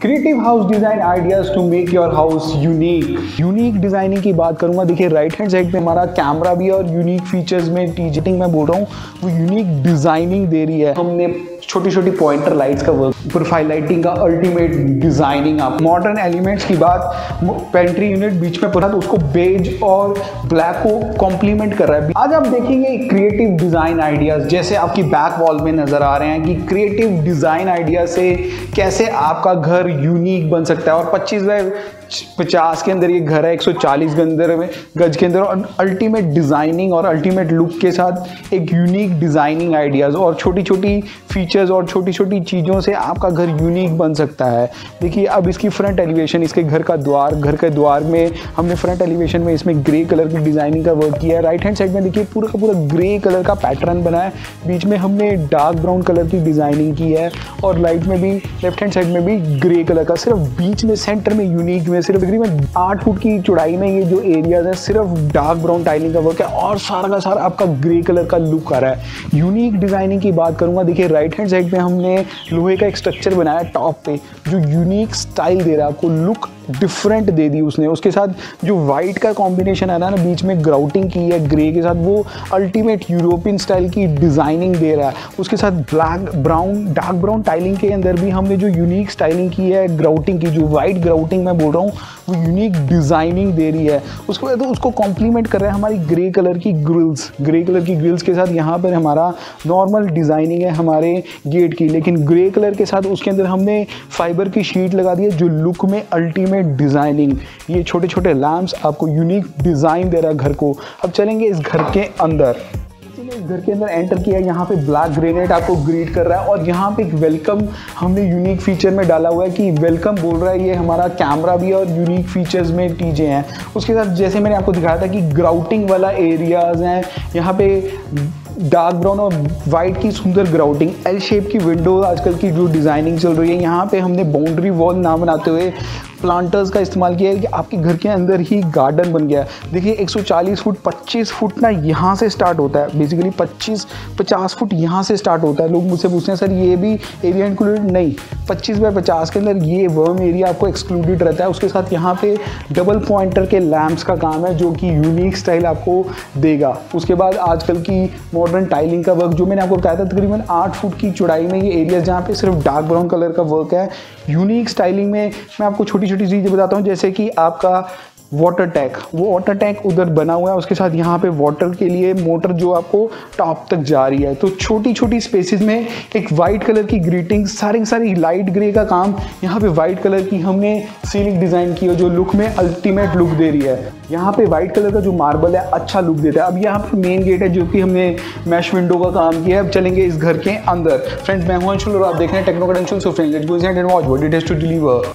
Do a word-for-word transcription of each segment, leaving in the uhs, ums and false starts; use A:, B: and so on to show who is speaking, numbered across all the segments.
A: Creative house design ideas to make your house unique. Unique designing की बात करूंगा, देखिए राइट हैंड साइड पे हमारा कैमरा भी है और यूनिक फीचर्स में टीचिंग मैं बोल रहा हूँ वो यूनिक डिजाइनिंग दे रही है। हमने छोटी छोटी पॉइंटर लाइट्स का वर्क, प्रोफाइल लाइटिंग का अल्टीमेट डिजाइनिंग। आप मॉडर्न एलिमेंट्स की बात, पेंट्री यूनिट बीच में पड़ा तो उसको बेज और ब्लैक को कॉम्प्लीमेंट कर रहा है। आज आप देखेंगे क्रिएटिव डिजाइन आइडियाज जैसे आपकी बैक वॉल में नजर आ रहे हैं कि क्रिएटिव डिजाइन आइडिया से कैसे आपका घर यूनिक बन सकता है। और पच्चीस बाय पचास के अंदर ये घर है, एक सौ चालीस के अंदर में गज के अंदर, और अल्टीमेट डिजाइनिंग और अल्टीमेट लुक के साथ एक यूनिक डिजाइनिंग आइडियाज और छोटी छोटी फीचर्स और छोटी छोटी चीज़ों से आपका घर यूनिक बन सकता है। देखिए अब इसकी फ्रंट एलिवेशन, इसके घर का द्वार, घर के द्वार में हमने फ्रंट एलिवेशन में इसमें ग्रे कलर की डिजाइनिंग का वर्क किया है। राइट हैंड साइड में देखिए पूरा का पूरा ग्रे कलर का पैटर्न बना है, बीच में हमने डार्क ब्राउन कलर की डिजाइनिंग की है और लाइट में भी लेफ्ट हैंड साइड में भी ग्रे कलर का, सिर्फ बीच में सेंटर में यूनिक में सिर्फ तकरीबन आठ फुट की चौड़ाई में ये जो एरियाज है सिर्फ डार्क ब्राउन टाइलिंग का वर्क है और सारा का सारा आपका ग्रे कलर का लुक आ रहा है। यूनिक डिजाइनिंग की बात करूंगा, देखिए राइट हैंड साइड में हमने लोहे का एक स्ट्रक्चर बनाया टॉप पे जो यूनिक स्टाइल दे रहा है आपको, लुक डिफरेंट दे दी उसने। उसके साथ जो वाइट का कॉम्बिनेशन है ना ना बीच में ग्राउटिंग की है ग्रे के साथ, वो अल्टीमेट यूरोपियन स्टाइल की डिजाइनिंग दे रहा है। उसके साथ black brown dark brown tiling के अंदर भी हमने जो यूनिक स्टाइलिंग की है, ग्राउटिंग की, जो वाइट ग्राउटिंग मैं बोल रहा हूँ वो यूनिक डिजाइनिंग दे रही है। उसके बाद तो उसको कॉम्प्लीमेंट कर रहा है हमारी ग्रे कलर की ग्रिल्स, ग्रे कलर की ग्रिल्स के साथ यहाँ पर हमारा नॉर्मल डिजाइनिंग है हमारे गेट की, लेकिन ग्रे कलर के साथ उसके अंदर हमने फाइबर की शीट लगा दी है जो लुक में अल्टीमेट डिजाइनिंग। ये छोटे छोटे लैंप्स आपको यूनिक डिजाइन दे रहा है घर को। अब चलेंगे इस घर के अंदर। इस घर के अंदर एंटर किया, यहाँ पे ब्लैक ग्रेनाइट आपको ग्रीट कर रहा है और यहाँ पे एक वेलकम हमने यूनिक फीचर में डाला हुआ है कि वेलकम बोल रहा है। ये हमारा कैमरा भी और यूनिक फीचर्स में टीजे हैं। उसके साथ जैसे मैंने आपको दिखाया था कि ग्राउटिंग वाला एरियाज हैं, यहाँ पे डार्क ब्राउन और वाइट की सुंदर ग्राउटिंग, एल शेप की विंडो आजकल की जो डिजाइनिंग चल रही है। यहाँ पे हमने बाउंड्री वॉल ना बनाते हुए प्लांटर्स का इस्तेमाल किया है कि आपके घर के अंदर ही गार्डन बन गया है। देखिए एक सौ चालीस फुट पच्चीस फुट ना यहाँ से स्टार्ट होता है, बेसिकली पच्चीस पचास फुट यहाँ से स्टार्ट होता है। लोग मुझसे पूछते हैं सर ये भी एरिया इंक्लूडेड? नहीं, पच्चीस बाय पचास के अंदर ये वर्म एरिया आपको एक्सक्लूडेड रहता है। उसके साथ यहाँ पे डबल पॉइंटर के लैंप्स का काम है जो कि यूनिक स्टाइल आपको देगा। उसके बाद आजकल की मॉडर्न टाइलिंग का वर्क जो मैंने आपको बताया था, तकरीबन आठ फुट की चौड़ाई में ये एरिया जहाँ पे सिर्फ डार्क ब्राउन कलर का वर्क है। यूनिक स्टाइलिंग में मैं आपको छोटी छोटी चीज़ें बताता हूँ, जैसे कि आपका वाटर टैंक, वो वाटर टैंक उधर बना हुआ है। उसके साथ यहाँ पे वाटर के लिए मोटर जो आपको टॉप तक जा रही है। तो छोटी छोटी स्पेसेस में एक वाइट कलर की ग्रीटिंग, सारी सारी लाइट ग्रे का काम, यहाँ पे वाइट कलर की हमने सीलिंग डिज़ाइन की है जो लुक में अल्टीमेट लुक दे रही है। यहाँ पे वाइट कलर का जो मार्बल है अच्छा लुक देता है। अब यहाँ पे मेन गेट है जो कि हमने मैश विंडो का काम किया है। अब चलेंगे इस घर के अंदर। फ्रेंड्स मैं हूं अंशुल और आप देख रहे हैं techno credential. So friends let's go inside and watch what it has to deliver.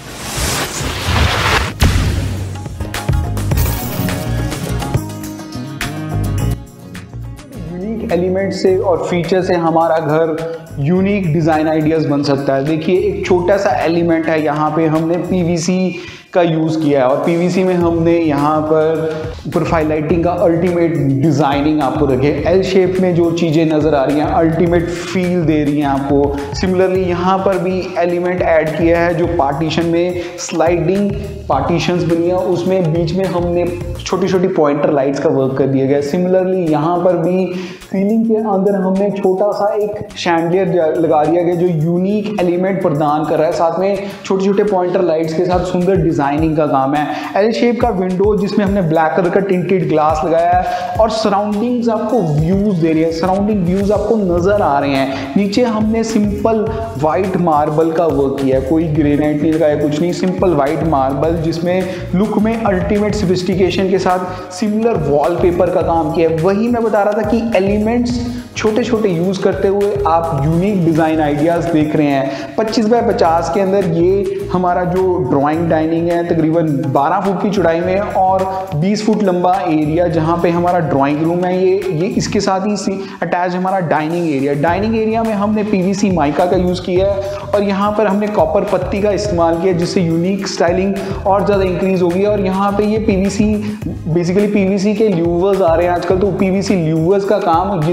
A: Element से और फीचर से हमारा घर यूनिक डिज़ाइन आइडियाज़ बन सकता है। देखिए एक छोटा सा एलिमेंट है, यहाँ पे हमने पीवीसी का यूज़ किया है और पीवीसी में हमने यहाँ पर प्रोफाइल लाइटिंग का अल्टीमेट डिज़ाइनिंग आपको रखे। एल शेप में जो चीज़ें नज़र आ रही हैं अल्टीमेट फील दे रही हैं आपको। सिमिलरली यहाँ पर भी एलिमेंट ऐड किया है जो पार्टीशन में स्लाइडिंग पार्टीशंस बनी है, उसमें बीच में हमने छोटी छोटी पॉइंटर लाइट्स का वर्क कर दिया गया। सिमिलरली यहाँ पर भी सीलिंग के अंदर हमने छोटा सा एक शैंडलियर लगा दिया गया जो यूनिक एलिमेंट प्रदान कर रहा है। साथ में छोटे छोटे पॉइंटर लाइट्स के साथ सुंदर डिजाइनिंग का काम है। एल शेप का विंडो जिसमें हमने ब्लैक कलर का टिंटेड ग्लास लगाया है और सराउंडिंग्स आपको व्यूज दे रही है, सराउंडिंग व्यूज आपको नजर आ रहे हैं। नीचे हमने सिंपल वाइट मार्बल का वर्क किया है, कोई ग्रेनाइट नहीं लगाया, कुछ नहीं, सिंपल वाइट मार्बल जिसमें लुक में अल्टीमेट सोफिस्टिकेशन के साथ सिमिलर वॉलपेपर का काम किया है। वही मैं बता रहा था कि एलिमेंट्स छोटे छोटे यूज करते हुए आप यूनिक डिजाइन आइडियाज देख रहे हैं। पच्चीस बाय पचास के अंदर ये हमारा जो ड्राइंग डाइनिंग है तकरीबन बारह फुट की चौड़ाई में और बीस फुट लंबा एरिया जहां पे हमारा ड्राइंग रूम है। ये ये इसके साथ ही अटैच हमारा डाइनिंग एरिया। डाइनिंग एरिया में हमने पीवीसी माइका का यूज किया है और यहाँ पर हमने कॉपर पत्ती का इस्तेमाल किया जिससे यूनिक स्टाइलिंग और ज़्यादा इंक्रीज होगी। और यहाँ पे ये पीवीसी बेसिकली पीवीसी के ल्यूवर्स आ रहे हैं आजकल, तो पीवीसी ल्यूवर्स का काम जिसमें हमने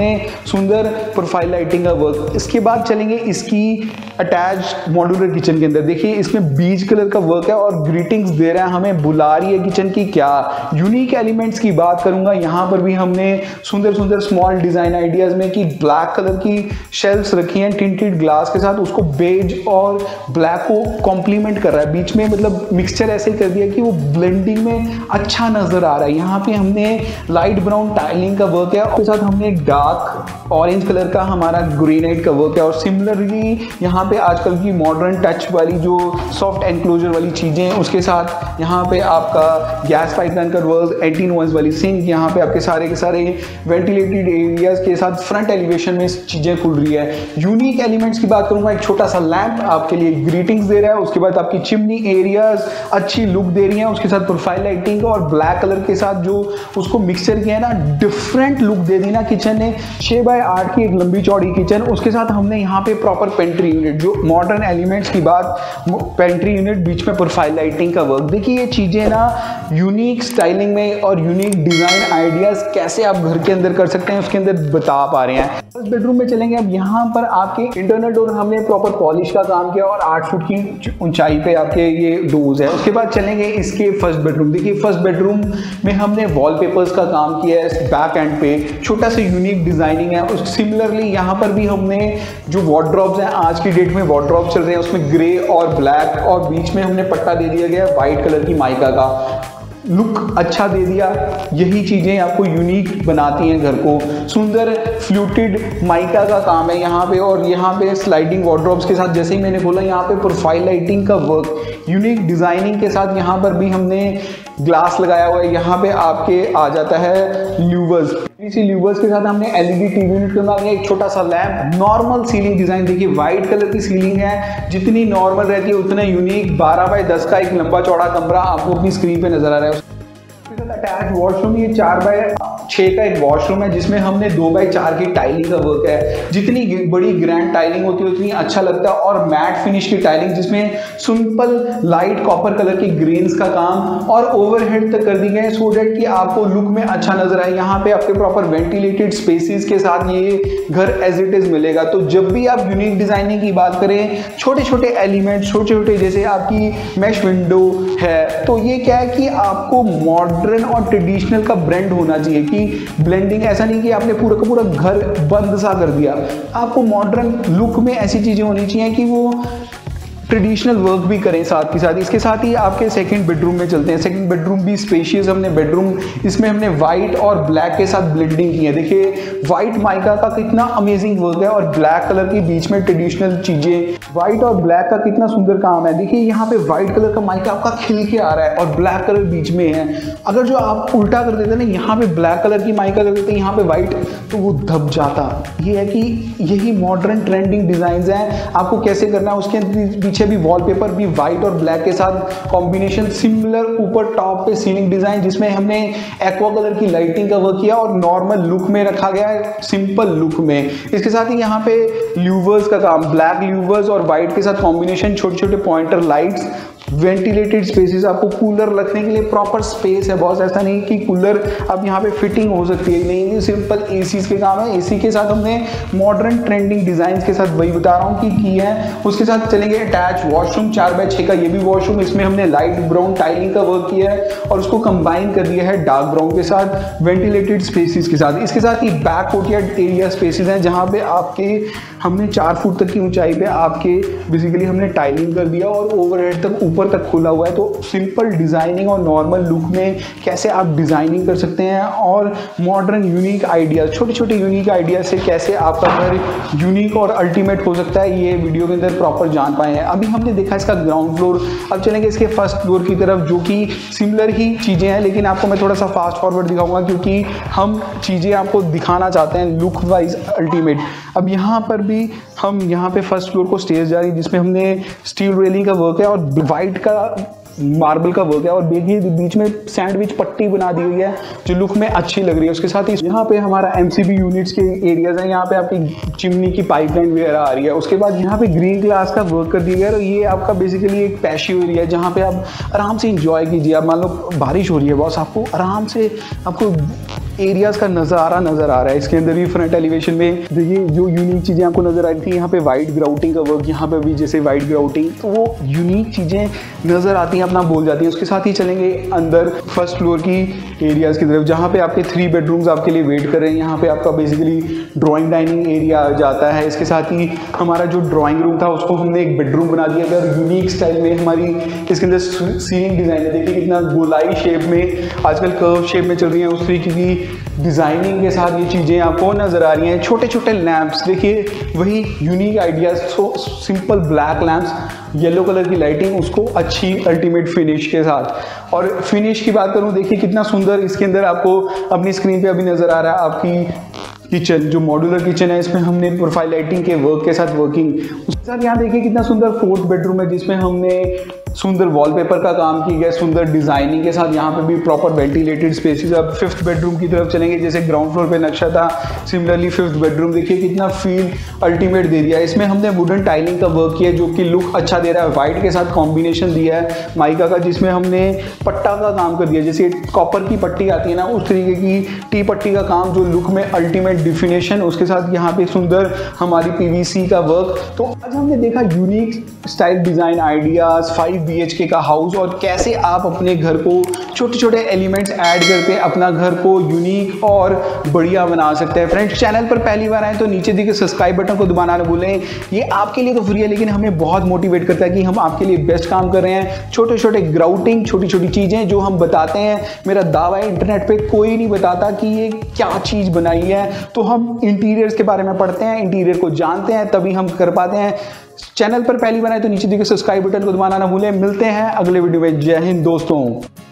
A: हमने सुंदर प्रोफाइल लाइटिंग का वर्क। इसके बाद चलेंगे इसकी अटैच मॉड्यूलर किचन के अंदर। देखिए इसमें बीज कलर का वर्क है और ग्रीटिंग्स दे रहा है, हमें बुला रही है किचन की। क्या यूनिक एलिमेंट्स की बात करूंगा, यहाँ पर भी हमने सुंदर सुंदर स्मॉल डिजाइन आइडियाज में कि ब्लैक कलर की शेल्फ्स रखी हैं टिंटेड ग्लास के साथ, उसको बेज और ब्लैक को कॉम्प्लीमेंट कर रहा है। बीच में मतलब मिक्सचर ऐसे कर दिया कि वो ब्लेंडिंग में अच्छा नजर आ रहा है। यहाँ पे हमने लाइट ब्राउन टाइलिंग का वर्क है, उसके साथ हमने डार्क ऑरेंज कलर का हमारा ग्रेनाइट का वर्क है। और सिमिलरली यहाँ पे आजकल की मॉडर्न टच वाली जो सॉफ्ट एनक्लोजर वाली चीजें, उसके साथ यहाँ पे आपका गैस पाइपलाइन का वर्क, एटीन वंस वाली सिंक, यहाँ पे आपके सारे के सारे वेंटिलेटेड एरियाज के साथ फ्रंट एलिवेशन में चीजें खुल रही है। यूनिक एलिमेंट्स की बात करूंगा, एक छोटा सा लैंप आपके लिए ग्रीटिंग्स दे रहा है। उसके बाद आपकी चिमनी एरियाज अच्छी लुक दे रही है, उसके साथ प्रोफाइल लाइटिंग और ब्लैक कलर के साथ जो उसको मिक्सचर किया है ना, डिफरेंट लुक दे दी ना किचन ने। छह बाय आठ की एक लंबी चौड़ी किचन, उसके साथ हमने यहाँ पे प्रॉपर पेंट्री यूनिट, जो मॉडर्न एलिमेंट्स की बात, पेंट्री यूनिट, बीच में प्रोफाइल लाइटिंग का वर्क। देखिए ये चीजें ना यूनिक स्टाइलिंग में और यूनिक डिजाइन आइडियाज कैसे आप घर के अंदर कर सकते हैं उसके अंदर बता पा रहे हैं। फर्स्ट बेडरूम में चलेंगे। अब यहाँ पर आपके इंटरनल डोर हमने प्रॉपर पॉलिश का काम किया और आठ फुट की ऊंचाई पे आपके ये डोर्स है। उसके बाद चलेंगे इसके फर्स्ट बेडरूम। देखिए फर्स्ट बेडरूम में हमने वॉलपेपर्स का काम किया है, बैक एंड पे छोटा सा यूनिक डिजाइनिंग है। उस सिमिलरली यहाँ पर भी हमने जो वार्डरोब्स हैं, आज की डेट में वार्डरोब चल रहे हैं, उसमें ग्रे और ब्लैक और बीच में हमने पट्टा दे दिया गया व्हाइट कलर की माइका का, लुक अच्छा दे दिया। यही चीज़ें आपको यूनिक बनाती हैं घर को। सुंदर फ्लूटेड माइका का काम है यहाँ पे, और यहाँ पे स्लाइडिंग वार्डरोब्स के साथ, जैसे ही मैंने बोला, यहाँ पे प्रोफाइल लाइटिंग का वर्क यूनिक डिजाइनिंग के साथ। यहाँ पर भी हमने ग्लास लगाया हुआ है। यहाँ पे आपके आ जाता है ल्यूवर्स, इसी ल्यूवर्स के साथ हमने एलईडी टीवी यूनिट बना दिया, एक छोटा सा लैंप, नॉर्मल सीलिंग डिजाइन। देखिए व्हाइट कलर की सीलिंग है, जितनी नॉर्मल रहती है उतना यूनिक। बारह बाय दस का एक लंबा चौड़ा कमरा आपको अपनी स्क्रीन पे नजर आ रहा है। अटैच वॉशरूम, ये चार बाय छः का एक वॉशरूम है जिसमें हमने दो बाई चार की टाइलिंग का वर्क है। जितनी बड़ी ग्रैंड टाइलिंग होती है उतनी अच्छा लगता है। और मैट फिनिश की टाइलिंग जिसमें सिंपल लाइट कॉपर कलर की ग्रेन्स का काम और ओवरहेड तक कर दी गए, सो डेट कि आपको लुक में अच्छा नजर आए। यहाँ पे आपके प्रॉपर वेंटिलेटेड स्पेसेस के साथ ये घर एज इट इज मिलेगा। तो जब भी आप यूनिक डिजाइनिंग की बात करें, छोटे छोटे एलिमेंट, छोटे छोटे जैसे आपकी मैश विंडो है, तो ये क्या है कि आपको मॉडर्न और ट्रेडिशनल का ब्लेंड होना चाहिए। कि ब्लेंडिंग ऐसा नहीं कि आपने पूरा का पूरा घर बंद सा कर दिया, आपको मॉडर्न लुक में ऐसी चीजें होनी चाहिए कि वो ट्रेडिशनल वर्क भी करें साथ के साथ। इसके साथ ही आपके सेकंड बेडरूम में चलते हैं। सेकंड बेडरूम भी स्पेशियस हमने बेडरूम, इसमें हमने व्हाइट और ब्लैक के साथ ब्लेंडिंग की है। देखिए व्हाइट माइका का कितना अमेजिंग वर्क है और ब्लैक कलर के बीच में ट्रेडिशनल चीजें, व्हाइट और ब्लैक का कितना सुंदर काम है। देखिए यहाँ पे व्हाइट कलर का माइका आपका खिल के आ रहा है और ब्लैक कलर बीच में है। अगर जो आप उल्टा कर देते ना, यहाँ पे ब्लैक कलर की माइका कर देते, यहाँ पे व्हाइट, तो वो दब जाता। ये है कि यही मॉडर्न ट्रेंडिंग डिजाइन है, आपको कैसे करना है। उसके पीछे भी वॉलपेपर भी व्हाइट और ब्लैक के साथ कॉम्बिनेशन, सिमिलर ऊपर टॉप पे सीलिंग डिजाइन जिसमें हमने एक्वा कलर की लाइटिंग का वर्क किया और नॉर्मल लुक में रखा गया है, सिंपल लुक में। इसके साथ ही यहाँ पे ल्यूवर्स का काम, ब्लैक ल्यूवर्स और व्हाइट के साथ कॉम्बिनेशन, छोटे छोटे पॉइंटर लाइट्स, वेंटिलेटेड स्पेसेस, आपको कूलर रखने के लिए प्रॉपर स्पेस है। बहुत ऐसा नहीं कि कूलर अब यहाँ पे फिटिंग हो सकती है, नहीं, सिंपल एसी के काम है। एसी के साथ हमने मॉडर्न ट्रेंडिंग डिजाइन के साथ, वही बता रहा हूँ कि की है। उसके साथ चलेंगे अटैच वॉशरूम, चार बाय छः का ये भी वॉशरूम, इसमें हमने लाइट ब्राउन टाइलिंग का वर्क किया है और उसको कंबाइन कर दिया है डार्क ब्राउन के साथ, वेंटिलेटेड स्पेसिस के साथ। इसके साथ ही बैक कोर्टयार्ड एरिया स्पेसिस हैं जहाँ पे आपके हमने चार फुट तक की ऊंचाई पे आपके बेसिकली हमने टाइलिंग कर दिया और ओवरहेड तक ऊपर तक खुला हुआ है। तो सिंपल डिजाइनिंग और नॉर्मल लुक में कैसे आप डिजाइनिंग कर सकते हैं और मॉडर्न यूनिक आइडियाज, छोटे छोटे यूनिक आइडियाज से कैसे आपका घर यूनिक और अल्टीमेट हो सकता है, ये वीडियो के अंदर प्रॉपर जान पाए हैं। अभी हमने देखा इसका ग्राउंड फ्लोर, अब चलेंगे इसके फर्स्ट फ्लोर की तरफ, जो कि सिमिलर ही चीज़ें हैं, लेकिन आपको मैं थोड़ा सा फास्ट फॉरवर्ड दिखाऊंगा क्योंकि हम चीज़ें आपको दिखाना चाहते हैं लुक वाइज अल्टीमेट। अब यहाँ पर भी हम यहाँ पे फर्स्ट फ्लोर को स्टेज जा रही है जिसमें हमने स्टील रेलिंग का वर्क है और वाइट का मार्बल का वर्क है और बीच में सैंडविच पट्टी बना दी हुई है जो लुक में अच्छी लग रही है। उसके साथ ही यहाँ पे हमारा एमसीबी यूनिट्स के एरियाज हैं, यहाँ पे आपकी चिमनी की पाइपलाइन वगैरह आ रही है। उसके बाद यहाँ पे ग्रीन ग्लास का वर्क कर दिया गया है और ये आपका बेसिकली एक पैशियो एरिया है जहाँ पे आप आराम से इंजॉय कीजिए। आप मान लो बारिश हो रही है बॉस, आपको आराम से आपको एरियाज का नज़ारा नज़र आ रहा है। इसके अंदर भी फ्रंट एलिवेशन में देखिए जो यूनिक चीज़ें आपको नज़र आ रही थी, यहाँ पे वाइट ग्राउटिंग का वर्क, यहाँ पे भी जैसे वाइट ग्राउटिंग, तो वो यूनिक चीज़ें नज़र आती हैं, अपना बोल जाती हैं। उसके साथ ही चलेंगे अंदर फर्स्ट फ्लोर की एरियाज़ की तरफ, जहाँ पे आपके थ्री बेडरूम्स आपके लिए वेट कर रहे हैं। यहाँ पे आपका बेसिकली ड्राइंग डाइनिंग एरिया आ जाता है। इसके साथ ही हमारा जो ड्राइंग रूम था उसको हमने एक बेडरूम बना दिया। अगर यूनिक स्टाइल में हमारी इसके अंदर सीलिंग डिज़ाइन है, देखिए कितना गोलाई शेप में, आजकल कर्व शेप में चल रही है, उस तरीके की डिज़ाइनिंग के साथ ये चीज़ें आपको नज़र आ रही हैं। छोटे छोटे लैंप्स, देखिए वही unique ideas, so simple black lamps, yellow colour की लाइटिंग, उसको अच्छी अल्टीमेट फिनिश के साथ। और फिनिश की बात करूँ, देखिए कितना सुंदर इसके अंदर आपको अपनी स्क्रीन पे अभी नज़र आ रहा है आपकी किचन, जो मॉड्यूलर किचन है, इसमें हमने प्रोफाइल लाइटिंग के वर्क के साथ वर्किंग, उसके साथ यहाँ देखिए कितना सुंदर फोर्थ बेडरूम है जिसमें हमने सुंदर वॉलपेपर का काम किया गया, सुंदर डिजाइनिंग के साथ। यहाँ पे भी प्रॉपर वेंटिलेटेड स्पेसेस। अब फिफ्थ बेडरूम की तरफ चलेंगे, जैसे ग्राउंड फ्लोर पे नक्शा था, सिमिलरली फिफ्थ बेडरूम देखिए कितना फील अल्टीमेट दे दिया है। इसमें हमने वुडन टाइलिंग का वर्क किया जो कि लुक अच्छा दे रहा है, व्हाइट के साथ कॉम्बिनेशन दिया है माइका का, जिसमें हमने पट्टा का काम कर दिया, जैसे कॉपर की पट्टी आती है ना, उस तरीके की टी पट्टी का काम, जो लुक में अल्टीमेट डिफिनेशन। उसके साथ यहाँ पे सुंदर हमारी पीवीसी का वर्क। तो आज हमने देखा unique style design ideas, five B H K का हाउस, और कैसे आप अपने घर को छोटे छोटे एलिमेंट्स ऐड करके अपना घर को यूनिक और बढ़िया बना सकते हैं। फ्रेंड्स, चैनल पर पहली बार आए तो नीचे दिखे सब्सक्राइब बटन को दबाना ना भूलें। ये आपके लिए तो फ्री है, लेकिन हमें बहुत मोटिवेट करता है कि हम आपके लिए बेस्ट काम कर रहे हैं। छोटे छोटे ग्राउटिंग, छोटी छोटी चीज़ें जो हम बताते हैं, मेरा दावा है इंटरनेट पे कोई नहीं बताता कि ये क्या चीज़ बनाई है। तो हम इंटीरियर्स के बारे में पढ़ते हैं, इंटीरियर को जानते हैं, तभी हम कर पाते हैं। चैनल पर पहली बार आए तो नीचे दिखे सब्सक्राइब बटन को दबाना ना भूलें। मिलते हैं अगले वीडियो में। जय हिंद दोस्तों।